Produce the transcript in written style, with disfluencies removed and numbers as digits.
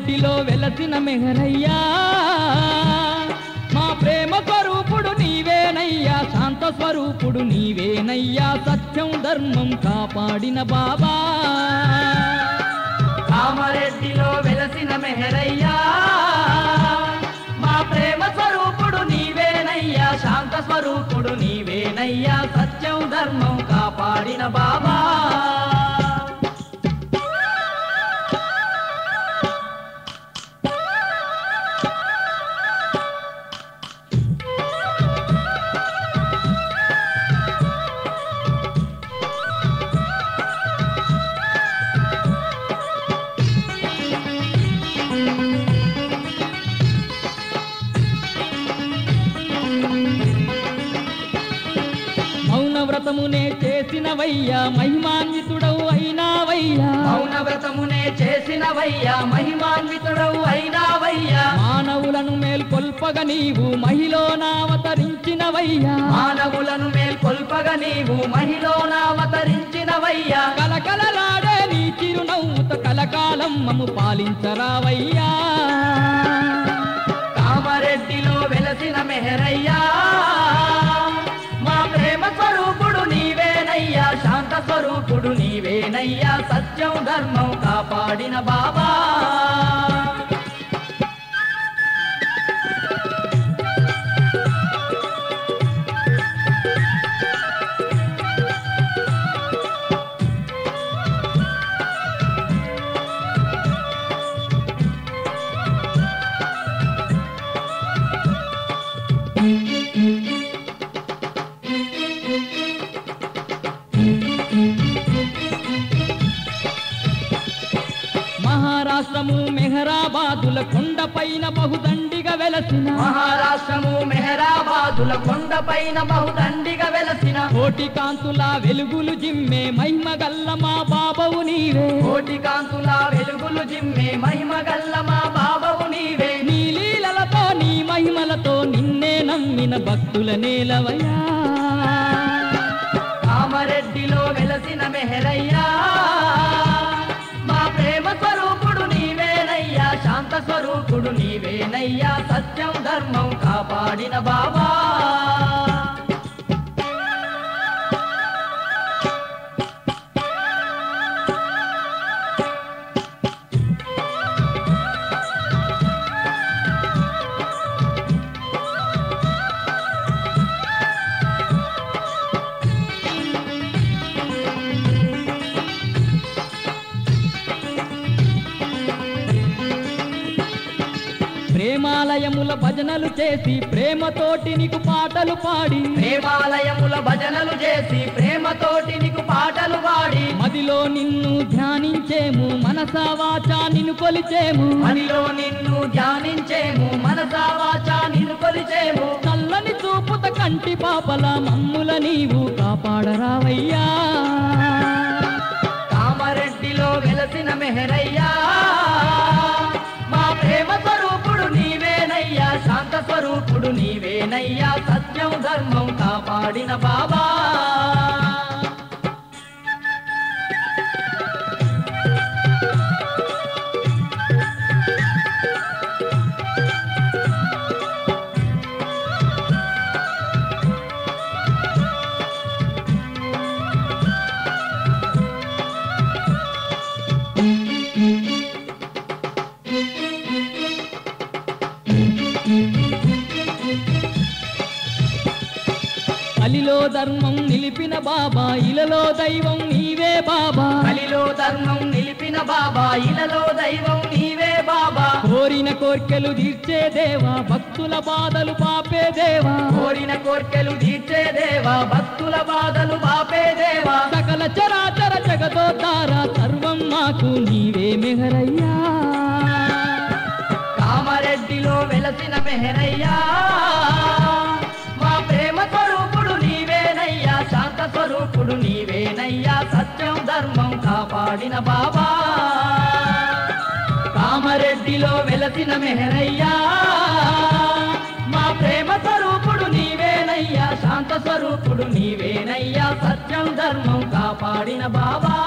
కామారెడ్డిలో వెలసిన మెహరయ్యా మా ప్రేమ స్వరూపుడు నీవేనయ్యా శాంత స్వరూపుడు నీవేనయ్యా సత్యం ధర్మం కాపాడిన బాబా కామారెడ్డిలో వెలసిన మెహరయ్యా మా ప్రేమ స్వరూపుడు నీవేనయ్యా శాంత స్వరూపుడు నీవేనయ్యా సత్యం ధర్మం కాపాడిన బాబా వ్రతమునే చేసినవయ్యా మహిమాన్వితుడవు అయినావయ్యా మౌన వ్రతమునే చేసినవయ్యా మహిమాన్వితుడవు అయినావయ్యా మానవులను మేల్కొల్పగ నీవు మహిళనావతరించినవయ్యా మానవులను మేల్కొల్పగ నీవు మహిళనావతరించినవయ్యా కలకలలాడే నీ చిరునవ్వుతో కలకాలం మము పాలించరావయ్యా కామారెడ్డిలో వెలసిన మెహరయ్యా మా ప్రేమ స్వరూపుడు నీవేనయ్యా శాంత స్వరూపుడు నీవేనయ్యా సత్యం ధర్మం కాపాడిన బాబా మహారాష్ట్రము మెహరాబాదుల కొండపైన బహుదండిగా వెలసిన మహారాష్ట్రము మెహరాబాదుల కొండపైన బహుదండిగా వెలసిన కోటి కాంతుల వెలుగులు జిమ్మే మహిమ గల్ల మా బాబవు నీవే కోటి కాంతుల వెలుగులు జిమ్మే మహిమ గల్ల మా బాబవు నీవే నీ లీలలతో నీ మహిమలతో నిన్నే నమ్మిన భక్తుల నేలవయ్యా కామారెడ్డిలో వెలసిన మెహరయ్యా మా ప్రేమ స్వరూపుడు నీవేనయ్యా శాంత స్వరూపుడు నీవేనయ్యా సత్యం ధర్మం కాపాడిన బాబా ప్రేమాలయముల భజనలు చేసి ప్రేమతోటి నీకు పాటలు పాడి ప్రేమాలయముల భజనలు చేసి ప్రేమతోటి నీకు పాటలు పాడి మదిలో నిన్ను ధ్యానించేము మనసా వాచా నిన్ను కొలిచేము మదిలో నిన్ను ధ్యానించేము మనసా వాచా నిన్ను కొలిచేము చల్లని చూపుత కంటి పాపల మమ్ముల నీవు కాపాడరావయ్యా కామారెడ్డిలో వెలసిన మెహరయ్యా మా ప్రేమ స్వరూపుడు నీవేనయ్యా శాంత స్వరూపుడు నీవేనయ్యా సత్యం ధర్మం కాపాడిన బాబా కలిలో ధర్మం నిలిపిన బాబా ఇలలో దైవం నీవే బాబా కలిలో ధర్మం నిలిపిన బాబా ఇలలో దైవం నీవే బాబా కోరిన కోర్కెలు తీర్చే దేవా భక్తుల బాధలు పాపే దేవా కోరిన కోర్కెలు తీర్చే దేవా భక్తుల బాధలు పాపే దేవా సకల చరాచర జగదోద్ధార సర్వం మాకు నీవే మెహరయ్యా కామారెడ్డిలో వెలసిన మెహరయ్యా మా ప్రేమ స్వరూపుడు నీవేనయ్యా శాంత స్వరూపుడు నీవేనయ్యా సత్యం ధర్మం కాపాడిన బాబా కామారెడ్డిలో వెలసిన మెహరయ్యా మా ప్రేమ స్వరూపుడు నీవేనయ్యా శాంత స్వరూపుడు నీవేనయ్యా సత్యం ధర్మం కాపాడిన బాబా